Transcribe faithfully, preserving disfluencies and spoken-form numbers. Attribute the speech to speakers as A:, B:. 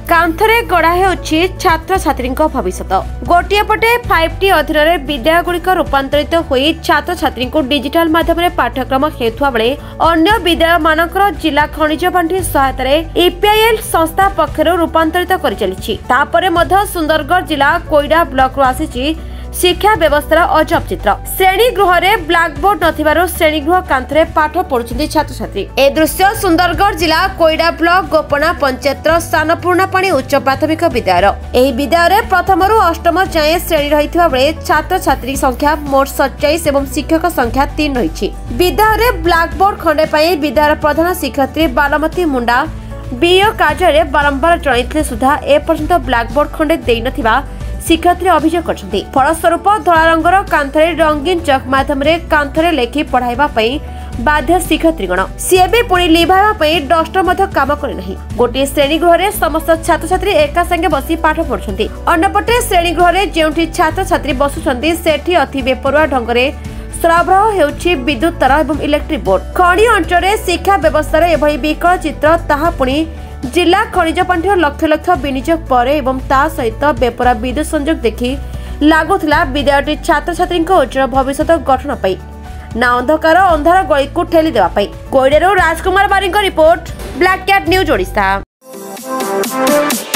A: कांथरे गढ़ा होउछि छात्र छात्री भविष्य। गोटे पटे फाइव टी अधीन विद्यालयगुड़िक रूपांतरित होई छात्र छात्री को डिजिटाल माध्यम पाठ्यक्रम हेतुआ बेले अन्य विद्यालय मानकर जिला खनिज पांठी सहायता ईपीआईएल संस्था पक्षर रूपांतरित कर चली। तापरे मध्य सुंदरगढ़ जिला कोईडा ब्लॉक आसी शिक्षा व्यवस्था अजब चित्र। श्रेणी गृह में ब्लैकबोर्ड नथिबारु श्रेणी गृह कांथरे पाठ पढ़ुछन्ति छात्र छात्री। ए दृश्य सुंदरगढ़ जिला कोईडा ब्लॉक गोपना पंचायत सानपूर्णा पाणी उच्च प्राथमिक विद्यालय। एही विद्यालय प्रथमरु अष्टम जाए श्रेणी रहितबा बेले छात्र छात्री संख्या मोट सैंतालीस एवं शिक्षक संख्या तीन रहिछि। विद्यालय ब्लैकबोर्ड खंडे पई विद्यालय प्रधान शिक्षयित्री बालमती मुंडा बीओ कार्यालय बारंबार जणाइथिले सुधा ए पर्यंत ब्लैकबोर्ड खंडे देई नथिबा शिक्षयित्री अभियोग करछन्ति। फलस्वरूप धला रंगर कांथरे रंगीन चक माध्यम कांथरे लेखि पढ़ाइबा पई बाध्य शिक्षयित्रीगण सीए भी पुणी लिभाइबा पई डस्टर मध्य काम करे नाही। गोटे श्रेणी गृह रे समस्त छात्र छात्री एका संगे बसी पाठ पढ़ुछन्ति। अन्यपटे श्रेणी गृह रे जेउठी छात्र छात्री बसुछन्ति सेठी अति बेपरुआ ढंगरे सरबराह हेउछि विद्युत तार एवं इलेक्ट्रिक बोर्ड। खणी अंचल शिक्षा व्यवस्था एभली विकल चित्र ताहा पुणी जिला खनिज पांठी लक्ष लक्ष विनियोग पर एवं ता सहित बेपरा विद्युत संयोग देखि लागुला विद्यालय छात्र छात्री उज्जवल भविष्य गठन पाई ना अंधकार अंधार गली को ठेली देवा पाई। कोईडारू Rajkumar Bari report, black cat news Odisha.